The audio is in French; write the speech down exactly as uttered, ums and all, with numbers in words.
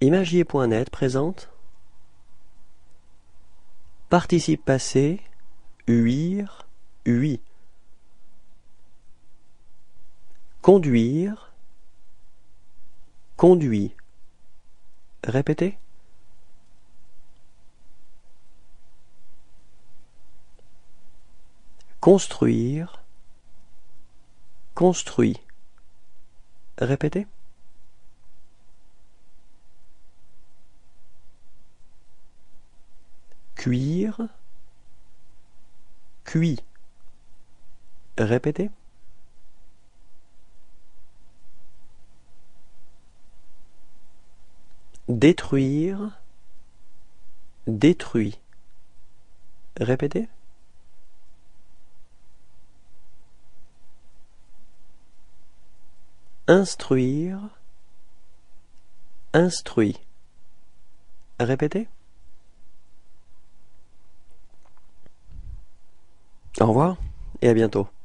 Imagier point net présente participe passé, huir, hui. Conduire, conduit. Répétez. Construire, construit. Répétez. Cuire, cuit. Répétez. Détruire, détruit. Répétez. Instruire, instruit. Répétez. Au revoir et à bientôt.